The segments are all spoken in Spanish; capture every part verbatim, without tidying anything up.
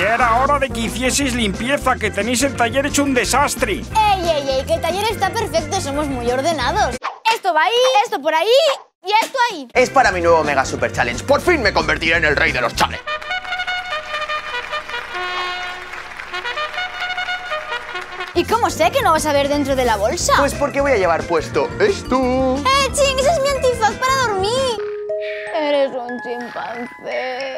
Ya era hora de que hicieseis limpieza, que tenéis el taller hecho un desastre. ¡Ey, ey, ey! Que el taller está perfecto, somos muy ordenados. Esto va ahí, esto por ahí y esto ahí. Es para mi nuevo Mega Super Challenge. Por fin me convertiré en el rey de los challenges. ¿Y cómo sé que no vas a ver dentro de la bolsa? Pues porque voy a llevar puesto esto. ¡Eh, ching! ¡Ese es mi antifaz para dormir! Eres un chimpancé.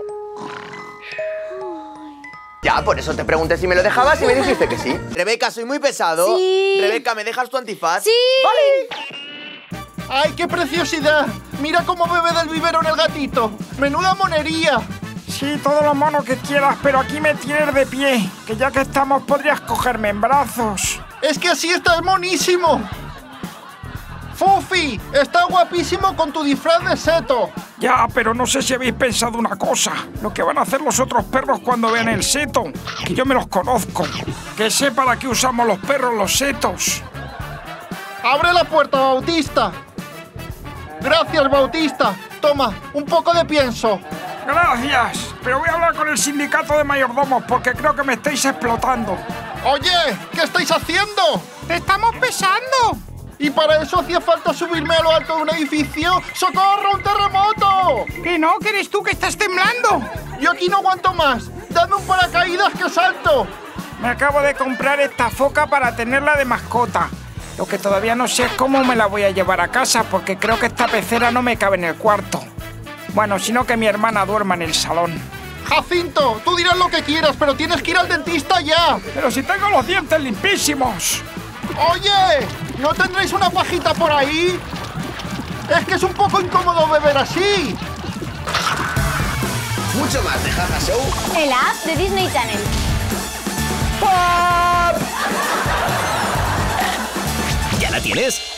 Ya, por eso te pregunté si me lo dejabas y me dijiste que sí. Rebeca, soy muy pesado. Sí. Rebeca, ¿me dejas tu antifaz? ¡Sí! ¡Vale! ¡Ay, qué preciosidad! Mira cómo bebe del biberón el gatito. ¡Menuda monería! Sí, todo lo mono que quieras, pero aquí me tienes de pie. Que ya que estamos podrías cogerme en brazos. ¡Es que así estás monísimo! ¡Fufi! ¡Está guapísimo con tu disfraz de seto! Ya, pero no sé si habéis pensado una cosa. Lo que van a hacer los otros perros cuando vean el seto. Que yo me los conozco. Que sé para qué usamos los perros los setos. ¡Abre la puerta, Bautista! ¡Gracias, Bautista! Toma, un poco de pienso. Gracias, pero voy a hablar con el sindicato de mayordomos porque creo que me estáis explotando. Oye, ¿qué estáis haciendo? ¡Te estamos pesando! ¿Y para eso hacía falta subirme a lo alto de un edificio? ¡Socorro, un terremoto! Que no, que eres tú que estás temblando. Yo aquí no aguanto más. ¡Dame un paracaídas que salto! Me acabo de comprar esta foca para tenerla de mascota. Lo que todavía no sé es cómo me la voy a llevar a casa porque creo que esta pecera no me cabe en el cuarto. Bueno, sino que mi hermana duerma en el salón. Jacinto, tú dirás lo que quieras, pero tienes que ir al dentista ya. Pero si tengo los dientes limpísimos. Oye, ¿no tendréis una pajita por ahí? Es que es un poco incómodo beber así. Mucho más de Jaja Show. En la app de Disney Channel. ¿Ya la tienes?